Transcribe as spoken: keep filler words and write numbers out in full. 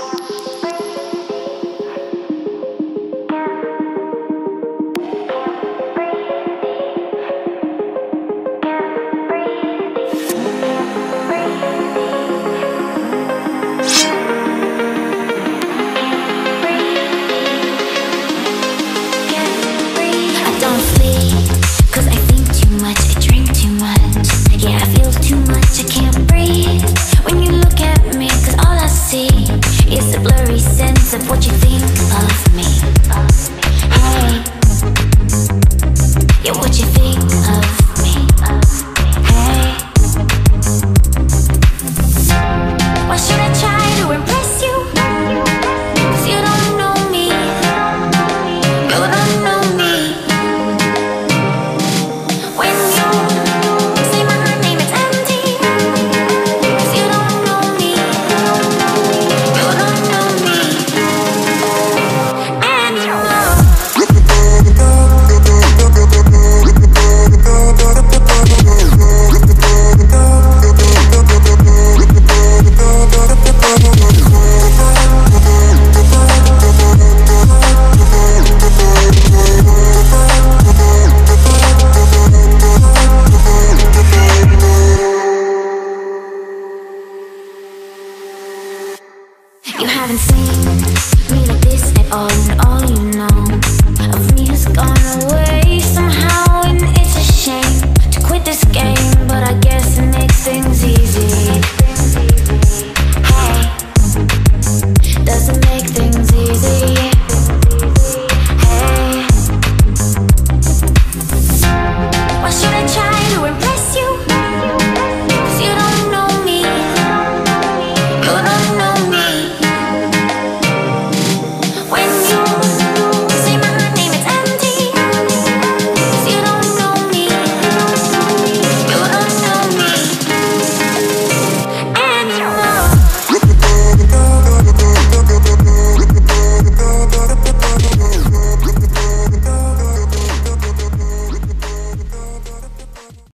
Of what you think of me. Hey, yeah, what you think of me. Hey, why should I try to impress you? Cause you don't know me. You don't know me. When you say my name, it's empty. Cause you don't know me. You don't know me. You haven't seen me like this at all, and all you know of me has gone away somehow.